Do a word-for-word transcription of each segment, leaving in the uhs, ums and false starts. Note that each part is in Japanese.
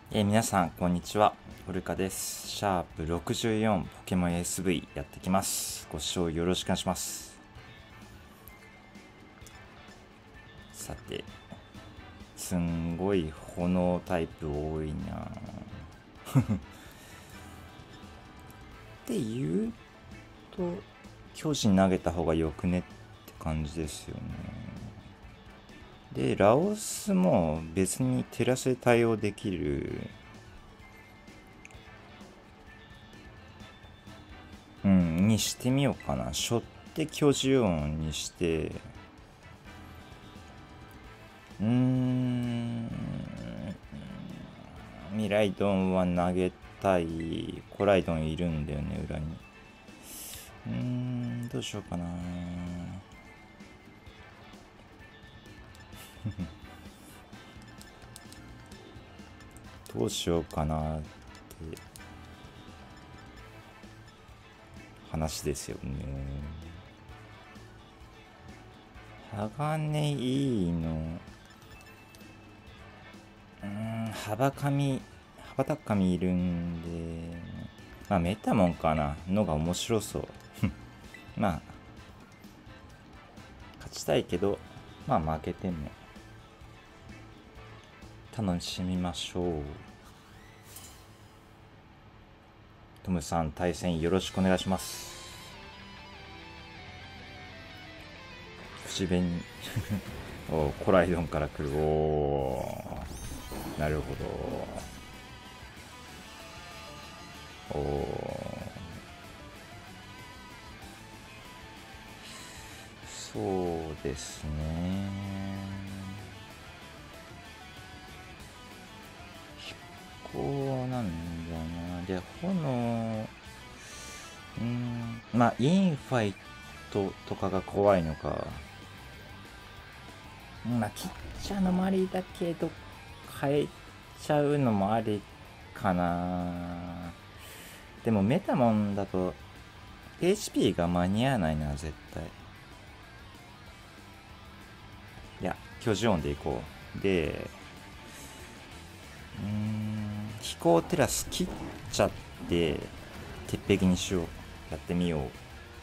えー皆さんこんにちは、オルカです。シャープろくじゅうよんポケモン エスブイ やってきます。ご視聴よろしくお願いします。さて、すんごい炎タイプ多いなって言うと、巨人投げた方がよくねって感じですよね。で、ラオスも別にテラスで対応できる、うん、にしてみようかな。初手巨人にして、うーん、ミライドンは投げたい。コライドンいるんだよね、裏に。うーん、どうしようかな。どうしようかなって話ですよね。鋼いいの。うーん、幅紙、幅高紙いるんで、まあメタモンかなのが面白そう。まあ、勝ちたいけど、まあ負けても楽しみましょう。トムさん、対戦よろしくお願いします。口紅おコライドンから来る。おー、なるほど。おー、そうですね。飛行なんだな。で、炎、うーん、まあ、インファイトとかが怖いのか。まあ、ちっちゃなまりだけど、変えちゃうのもありかな。でもメタモンだと エイチピー が間に合わないな、絶対。いや、巨人音でいこう。で、うーん、飛行テラス切っちゃって、鉄壁にしよう。やってみよう。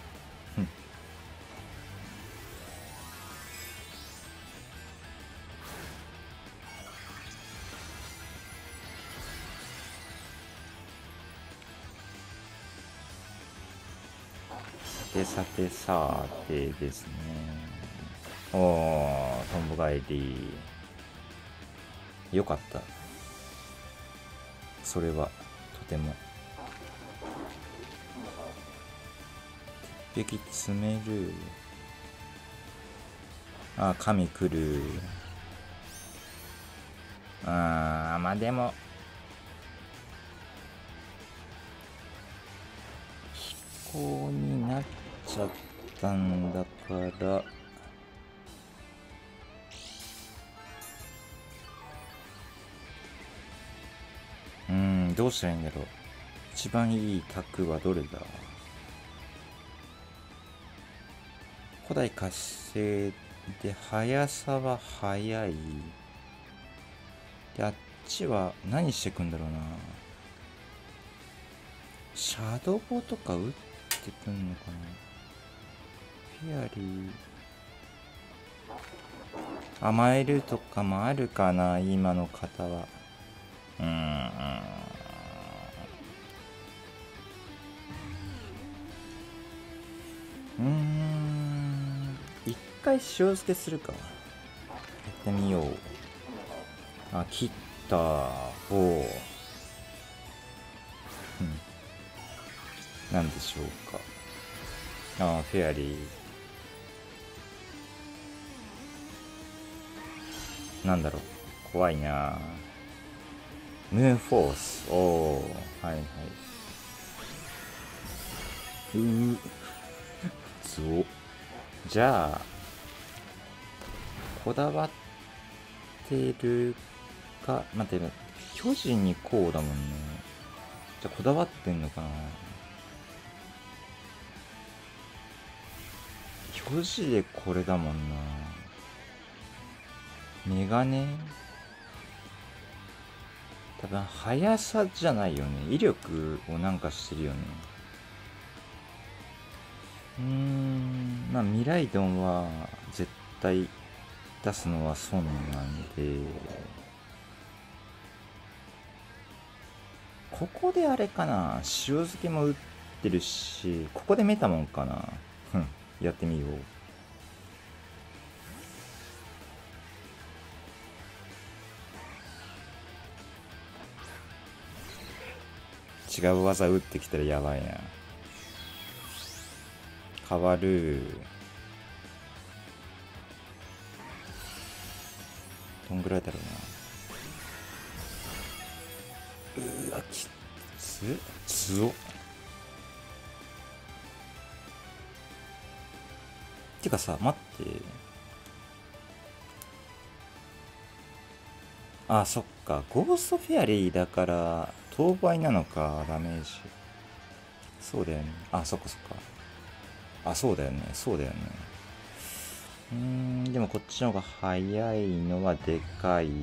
さてさてさてですね。おー、トンボ帰り。よかった。それは、とても。鉄壁詰める。あ、神来る。あー、まあでも、飛行になっちゃったんだから、うーん、どうしたらいいんだろう。一番いいタクはどれだ。古代活性で速さは速い。で、あっちは何してくんだろうな。シャドボとか打ってくんのかな。フェアリー。甘えるとかもあるかな、今の方は。うーん。うーん。一回塩漬けするか。やってみよう。あ、切った。おお。うん。なんでしょうか。ああ、フェアリー。なんだろう。怖いな。ムーンフォース。おお。はいはい。うー。つお。じゃあ、こだわってるか、待って、巨人にこうだもんね。じゃあ、こだわってんのかな。巨人でこれだもんな。メガネ多分速さじゃないよね。威力をなんかしてるよね。うーん、まあミライドンは絶対出すのは損なんで、ここであれかな、塩漬けも打ってるし、ここでメタモンかな。ふん、やってみよう。違う技打ってきたらやばいな。変わる。どんぐらいだろうな。うわ、きつつお。てかさ、待って。あ、そっか。ゴーストフェアリーだから、当倍なのか、ダメージ。そうだよね。あ、そっかそっか。あ、そうだよね。そうだよね。うーん、でもこっちの方が早いのはでかい。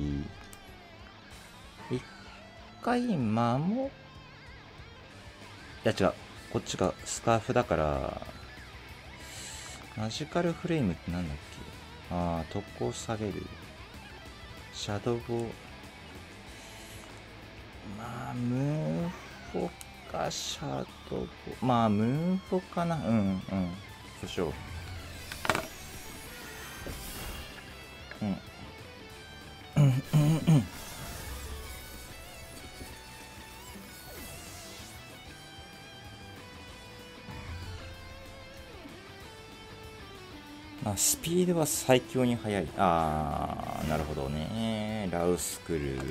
一回守っ、いや違う。こっちがスカーフだから、マジカルフレームってなんだっけ。ああ、特攻下げる。シャドウボ、まあ、ムーフォか、シャドウボ、まあ、ムーフォかな。うん、うん。そうしよう。うん。まあ、スピードは最強に速い。あー、なるほどね。ラウスクル。う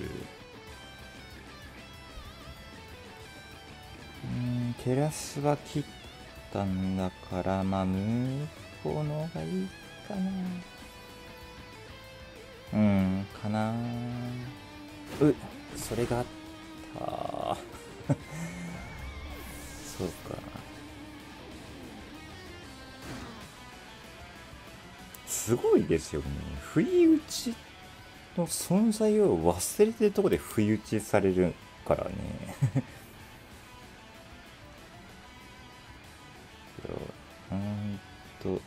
ーん、テラスは切ったんだから、まあ、ムーフォの方がいいかな。うん、かな。う、それがあった。そうか。すごいですよね。不意打ちの存在を忘れてるところで不意打ちされるからね。うーんと、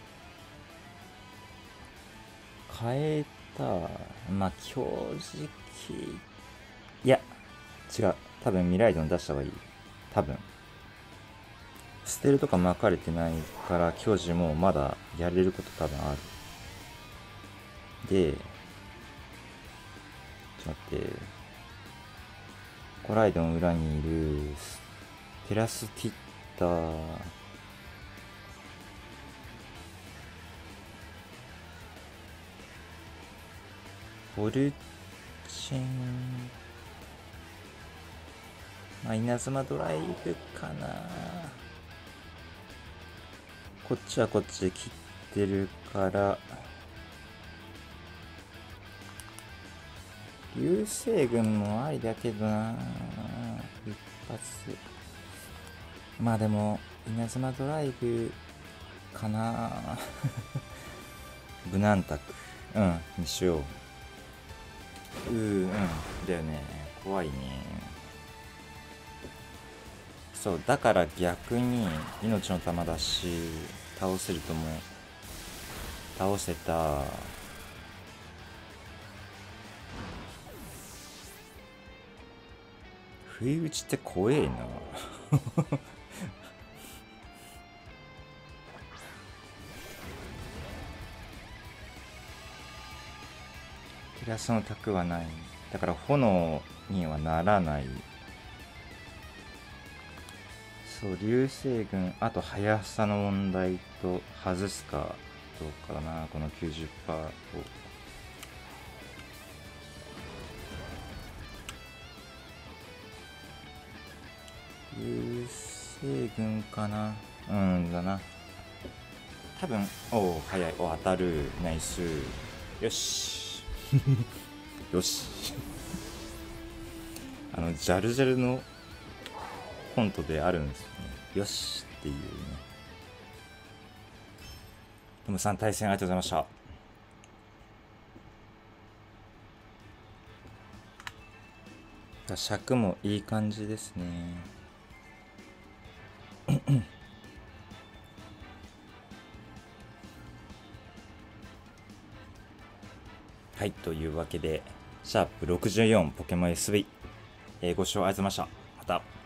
変えた。まあ、正直。いや、違う。多分未来ドン出した方がいい。多分。捨てるとか巻かれてないから、巨人もまだやれること多分ある。で、ちょっと待って。コライドの裏にいる、テラス切った、ボルチン、まあ、稲妻ドライブかな。こっちはこっちで切ってるから、流星群もありだけどな。一発。まあでも、稲妻ドライブかな。無難択。うん、にしよう。うー、うん。だよね。怖いね。そう、だから逆に命の玉だし、倒せるとも、倒せた。不意打ちって怖えな。テラスの卓はない。だから炎にはならない。そう、流星群、あと速さの問題と外すかどうかな、このきゅうじゅっパーセントを。流星群かな。うんだな。多分、おお、早い。お、当たる。ナイス。よし。よし。あの、ジャルジャルのコントであるんですよね。よしっていうね。トムさん、対戦ありがとうございました。 尺もいい感じですね。はい、というわけでシャープろくじゅうよんポケモン エスブイ、えー、ご視聴ありがとうございました。また